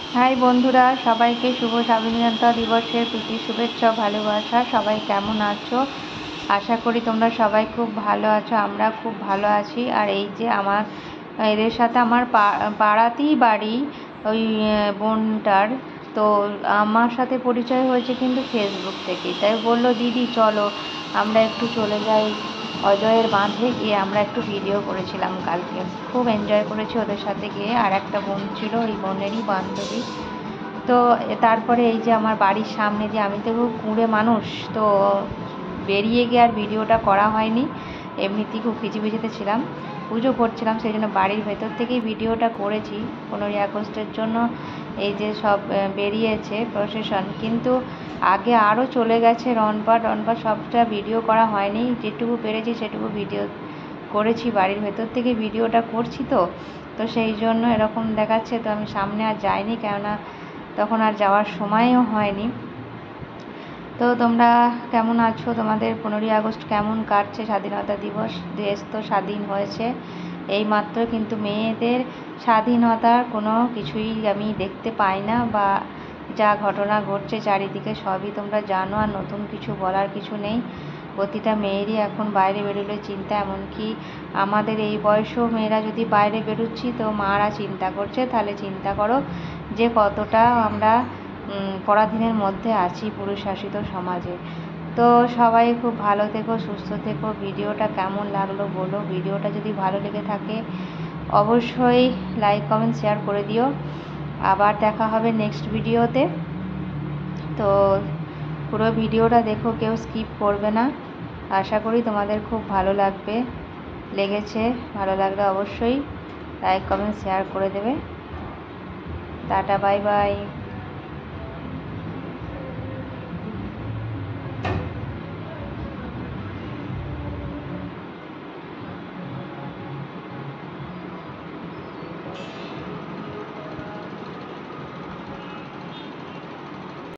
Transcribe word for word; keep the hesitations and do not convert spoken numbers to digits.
High বন্ধুরা, সবাইকে শুভ স্বাধীনতা দিবসের প্রীতি শুভেচ্ছা ভালোবাসা। সবাই কেমন আছো? আশা করি তোমরা সবাই খুব ভালো আছো। আমরা খুব ভালো আছি। আর এই যে আমার এদের সাথে আমার পাড়াতেই বাড়ি ওই বোনটার, তো আমার সাথে পরিচয় হয়েছে কিন্তু ফেসবুক থেকেই। তাই বললো, দিদি চলো আমরা একটু চলে যাই অজয়ের বাঁধে গিয়ে। আমরা একটু ভিডিও করেছিলাম কালকে, খুব এনজয় করেছি ওদের সাথে গিয়ে। আর একটা বোন ছিল, ওই বোনেরই বান্ধবী। তো তারপরে এই যে আমার বাড়ির সামনে দিয়ে, আমি তো খুব কুঁড়ে মানুষ, তো বেরিয়ে গিয়ে আর ভিডিওটা করা হয়নি। এমনিতেই খুব খিচিবিচিতে ছিলাম, পুজো করছিলাম, সেই জন্য বাড়ির ভেতর থেকেই ভিডিওটা করেছি। পনেরোই আগস্টের জন্য এই যে সব বেরিয়েছে প্রসেশন, কিন্তু আগে আরও চলে গেছে রনপা রনপা, সবটা ভিডিও করা হয়নি। যেটুকু পেরেছি সেটুকু ভিডিও করেছি, বাড়ির ভেতর থেকে ভিডিওটা করছি। তো তো সেই জন্য এরকম দেখাচ্ছে। তো আমি সামনে আর যাইনি, কেননা তখন আর যাওয়ার সময়ও হয়নি। তো তোমরা কেমন আছো? তোমাদের পনেরোই আগস্ট কেমন কাটছে? স্বাধীনতা দিবস, দেশ তো স্বাধীন হয়েছে এই মাত্র, কিন্তু মেয়েদের স্বাধীনতার কোনো কিছুই আমি দেখতে পাই না, বা যা ঘটনা ঘটছে চারিদিকে সবই তোমরা জানো। আর নতুন কিছু বলার কিছু নেই। প্রতিটা মেয়েরই এখন বাইরে বেরোলে চিন্তা, এমনকি আমাদের এই বয়সেও মেয়েরা যদি বাইরে বেরোচ্ছি তো মারা চিন্তা করছে। তাহলে চিন্তা করো যে কতটা আমরা পরাধীনের মধ্যে আছি পুরুষ শাসিত সমাজে। তো সবাই খুব ভালো থেকো, সুস্থ থেকো। ভিডিওটা কেমন লাগলো বলো। ভিডিওটা যদি ভালো লেগে থাকে অবশ্যই লাইক কমেন্ট শেয়ার করে দিও। আবার দেখা হবে নেক্সট ভিডিওতে। তো পুরো ভিডিওটা দেখো, কেউ স্কিপ করবে না। আশা করি তোমাদের খুব ভালো লাগবে। লেগেছে, ভালো লাগলে অবশ্যই লাইক কমেন্ট শেয়ার করে দেবে। টাটা, বাই বাই।